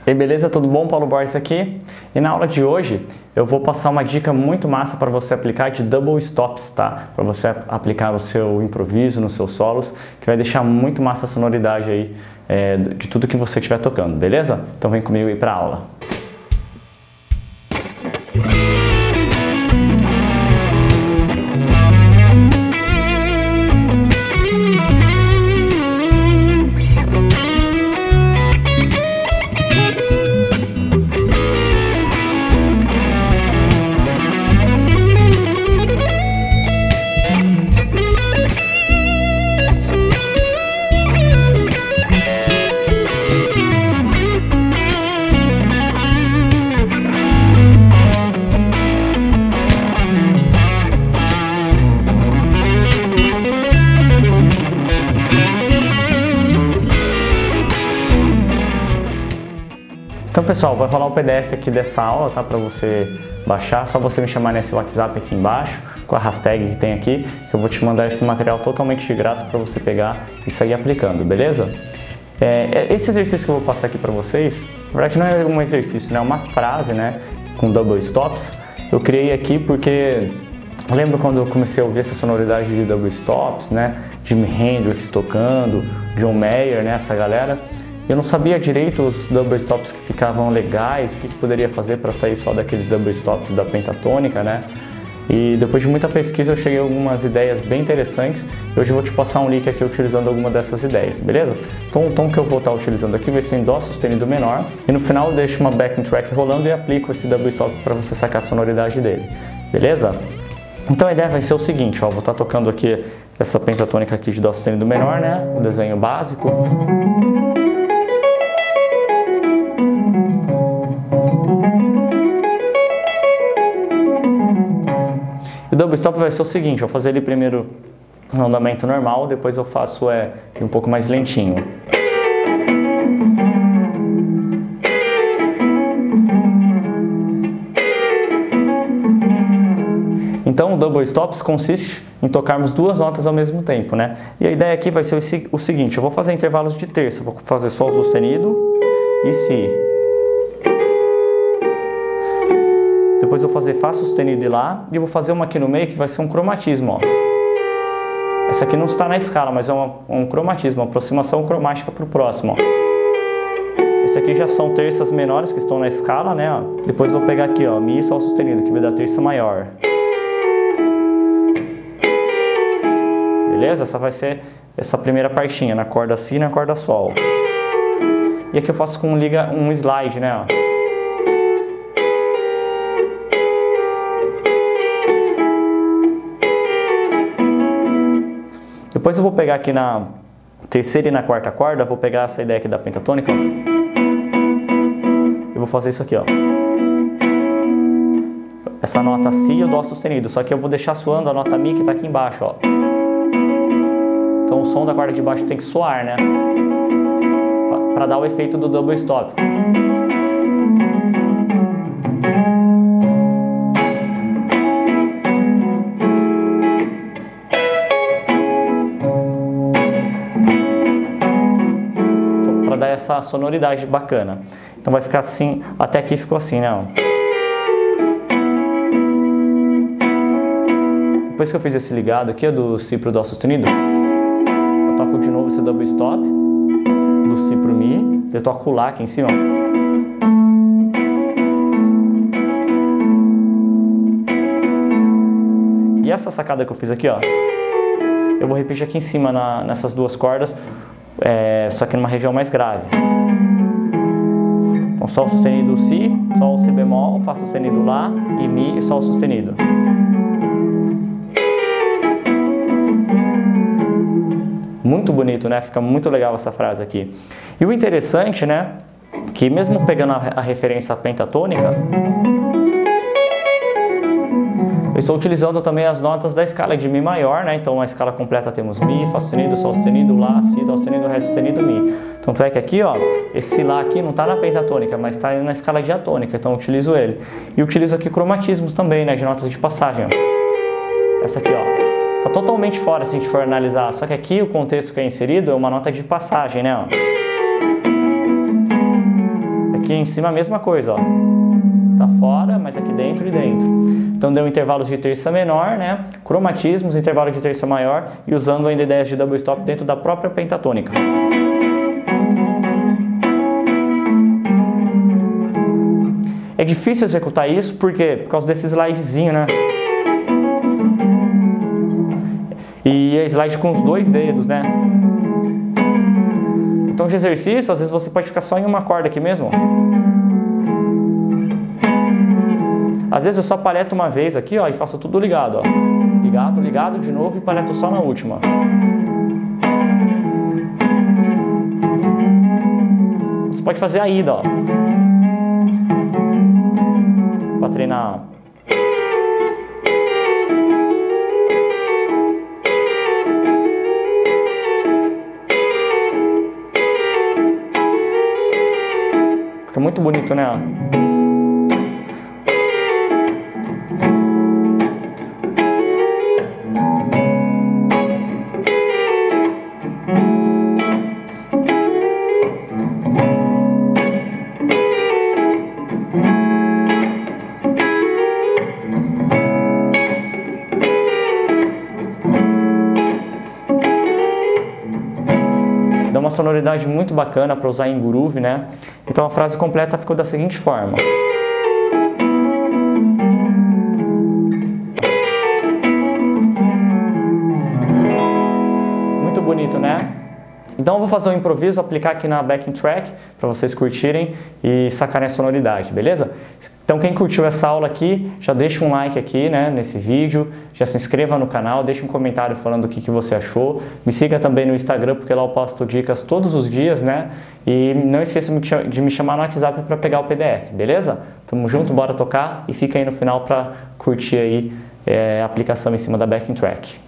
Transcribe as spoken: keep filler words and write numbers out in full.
E beleza, tudo bom? Paulo Borges aqui. E na aula de hoje eu vou passar uma dica muito massa para você aplicar de double stops, tá? Para você aplicar no seu improviso, nos seus solos, que vai deixar muito massa a sonoridade aí é, de tudo que você estiver tocando, beleza? Então vem comigo aí para a aula. Então pessoal, vai rolar o P D F aqui dessa aula, tá? Para você baixar, só você me chamar nesse WhatsApp aqui embaixo, com a hashtag que tem aqui, que eu vou te mandar esse material totalmente de graça para você pegar e sair aplicando, beleza? É, esse exercício que eu vou passar aqui para vocês, na verdade não é um exercício, né? É uma frase, né? Com double stops. Eu criei aqui porque eu lembro quando eu comecei a ouvir essa sonoridade de double stops, né? Jimi Hendrix tocando, John Mayer, né? Essa galera. Eu não sabia direito os double stops que ficavam legais, o que, que poderia fazer para sair só daqueles double stops da pentatônica, né? E depois de muita pesquisa eu cheguei a algumas ideias bem interessantes. Hoje eu vou te passar um link aqui utilizando alguma dessas ideias, beleza? Então o tom que eu vou estar utilizando aqui vai ser em Dó sustenido menor. E no final eu deixo uma backing track rolando e aplico esse double stop para você sacar a sonoridade dele, beleza? Então a ideia vai ser o seguinte, ó, vou estar tocando aqui essa pentatônica aqui de Dó sustenido menor, né? O desenho básico. O double stop vai ser o seguinte, eu vou fazer ele primeiro no andamento normal, depois eu faço é, um pouco mais lentinho. Então o double stops consiste em tocarmos duas notas ao mesmo tempo, né? E a ideia aqui vai ser o seguinte, eu vou fazer intervalos de terça, vou fazer Sol sustenido e Si. Depois eu vou fazer Fá sustenido e Lá, e eu vou fazer uma aqui no meio que vai ser um cromatismo, ó. Essa aqui não está na escala, mas é uma, um cromatismo, uma aproximação cromática para o próximo, ó. Esse aqui já são terças menores que estão na escala, né, ó. Depois eu vou pegar aqui, ó, Mi e Sol sustenido, que vai dar terça maior. Beleza? Essa vai ser essa primeira partinha, na corda Si e na corda Sol. E aqui eu faço com um, liga, um slide, né, ó. Depois eu vou pegar aqui na terceira e na quarta corda, vou pegar essa ideia aqui da pentatônica, ó. Eu vou fazer isso aqui, ó. Essa nota Si e o Dó sustenido, só que eu vou deixar soando a nota Mi que tá aqui embaixo, ó. Então o som da corda de baixo tem que soar, né? Para dar o efeito do double stop. Dar essa sonoridade bacana. Então vai ficar assim, até aqui ficou assim, né? Depois que eu fiz esse ligado aqui, do Si pro Dó sustenido, eu toco de novo esse double stop, do Si pro Mi, eu toco o Lá aqui em cima. E essa sacada que eu fiz aqui, ó, eu vou repetir aqui em cima na, nessas duas cordas, É, só que numa região mais grave. Então Sol sustenido Si, Sol Si bemol, Fá sustenido Lá e Mi e Sol sustenido. Muito bonito, né? Fica muito legal essa frase aqui. E o interessante, né? Que mesmo pegando a, a referência pentatônica, eu estou utilizando também as notas da escala de Mi maior, né? Então, a escala completa temos Mi, Fá sustenido, Sol sustenido, Lá, Si, Dó sustenido, Ré sustenido, Mi. Tanto é que aqui, ó, esse Lá aqui não está na pentatônica, mas está na escala diatônica, então eu utilizo ele. E utilizo aqui cromatismos também, né? De notas de passagem, ó. Essa aqui, ó. Tá totalmente fora se a gente for analisar, só que aqui o contexto que é inserido é uma nota de passagem, né? Ó. Aqui em cima a mesma coisa, ó. Tá fora, mas aqui dentro e dentro. Então deu intervalos de terça menor, né? Cromatismos, intervalo de terça maior e usando ainda ideias de double stop dentro da própria pentatônica. É difícil executar isso, por quê? Por causa desse slidezinho, né? E é slide com os dois dedos, né? Então de exercício, às vezes você pode ficar só em uma corda aqui mesmo. Às vezes eu só paleto uma vez aqui, ó, e faço tudo ligado, ó. Ligado, ligado de novo e paleto só na última. Você pode fazer a ida, ó. Pra treinar. Fica muito bonito, né? Dá uma sonoridade muito bacana para usar em groove, né? Então a frase completa ficou da seguinte forma. Muito bonito, né? Então eu vou fazer um improviso, aplicar aqui na backing track para vocês curtirem e sacarem a sonoridade, beleza? Então quem curtiu essa aula aqui, já deixa um like aqui, né, nesse vídeo, já se inscreva no canal, deixa um comentário falando o que, que você achou. Me siga também no Instagram, porque lá eu posto dicas todos os dias, né? E não esqueça de me chamar no WhatsApp para pegar o P D F, beleza? Tamo junto, bora tocar e fica aí no final para curtir aí é, a aplicação em cima da backing track.